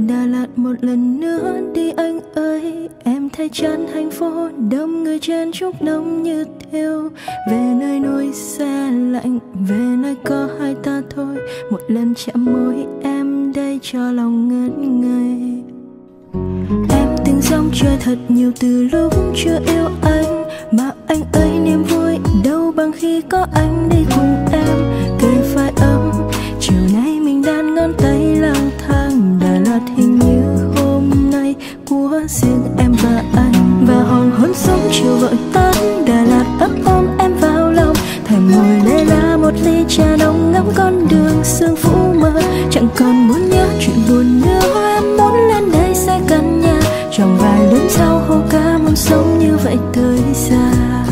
Đà Lạt một lần nữa đi anh ơi. Em thấy chán thành phố đông người chen chúc đông như thiêu. Về nơi núi xe lạnh, về nơi có hai ta thôi. Một lần chạm môi em đây cho lòng ngẩn ngây. Em từng dòng chơi thật nhiều từ lúc chưa yêu anh. Mà anh ơi niềm vui đâu bằng khi có anh đi cùng em. Kề vai ấm chiều nay mình đan ngón tay lang thang. Đà Lạt hình như hôm nay của riêng em và anh. Và hoàng hôn sớm chiều vội tắt, Đà Lạt ấp ôm em vào lòng. Thèm ngồi lê la một ly trà nóng ngắm con đường sương phủ mờ. Chẳng còn muốn nhớ chuyện buồn nữa, em muốn lên đây xây căn nhà. Trong vài đêm sau hồ ca muốn sống như vậy tới già.